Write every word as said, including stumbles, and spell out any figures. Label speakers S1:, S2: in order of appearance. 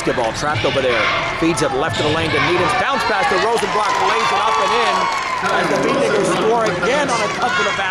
S1: basketball. Trapped over there. Feeds it left of the lane to Needens. Bounce pass to Rosenbrock. Lays it up and in. As the Beatniks score again on a couple of baskets.